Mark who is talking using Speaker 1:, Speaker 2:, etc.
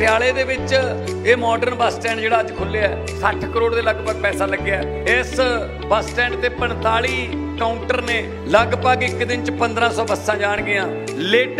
Speaker 1: ਪਟਿਆਲੇ ਦੇ ਵਿੱਚ ਇਹ ਮਾਡਰਨ ਬੱਸ ਸਟੈਂਡ ਜਿਹੜਾ ਅੱਜ ਖੁੱਲਿਆ 60 ਕਰੋੜ ਦੇ ਲਗਭਗ ਪੈਸਾ ਲੱਗਿਆ। ਇਸ ਬੱਸ ਸਟੈਂਡ ਤੇ 45 ਕਾਊਂਟਰ ਨੇ, ਲਗਭਗ ਇੱਕ ਦਿਨ ਚ 1500 ਬੱਸਾਂ ਜਾਣਗੀਆਂ।